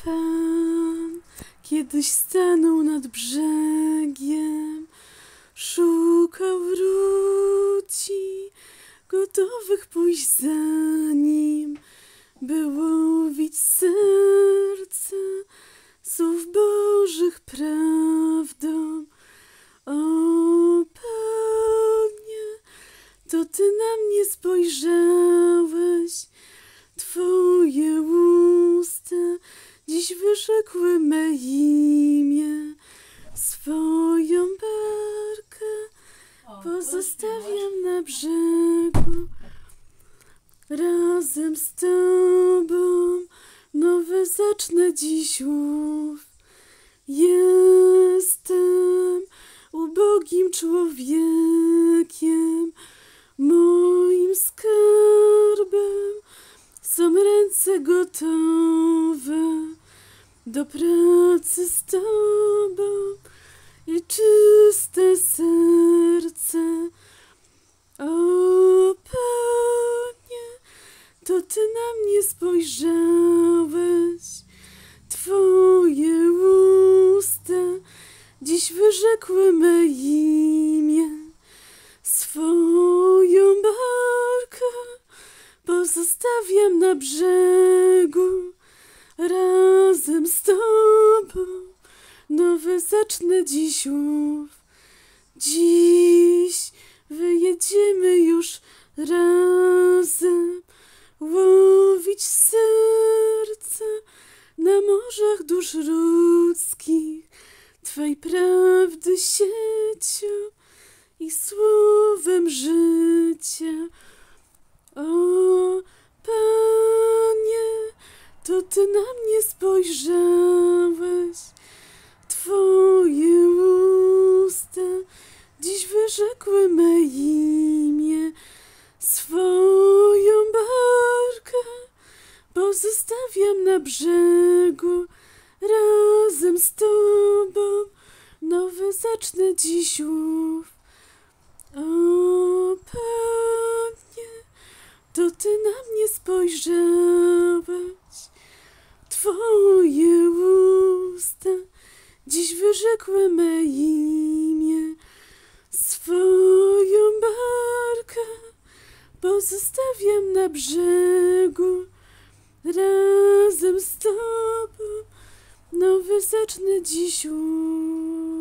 Pan kiedyś stanął nad brzegiem, szukał wróci, gotowych pójść za nim, by łowić serce słów Bożych prawdą. O Panie, to Ty na mnie spojrzałeś, Twoje usta dziś wyrzekły me imię. Swoją barkę pozostawiam na brzegu. Razem z Tobą nowe zacznę dziś łów. Jestem ubogim człowiekiem, moim skarbem są ręce gotowe do pracy z Tobą i czyste serce. O Panie, to Ty na mnie spojrzałeś, Twoje usta dziś wyrzekły me imię. Swoją barkę pozostawiam na brzegu. Razem z Tobą nowe zacznę dziś łów. Dziś wyjedziemy już razem łowić serca na morzach dusz ludzkich, Twej prawdy siecią i słowem życia. O Panie, to Ty na mnie spojrzałeś, Twoje usta dziś wyrzekły me imię. Swoją barkę pozostawiam na brzegu. Razem z Tobą nowy zacznę dziś łów. O Panie, to Ty na mnie spojrzałeś, Twoje usta dziś wyrzekły me imię. Swoją barkę pozostawiam na brzegu. Razem z Tobą nowy zacznę dziś łów.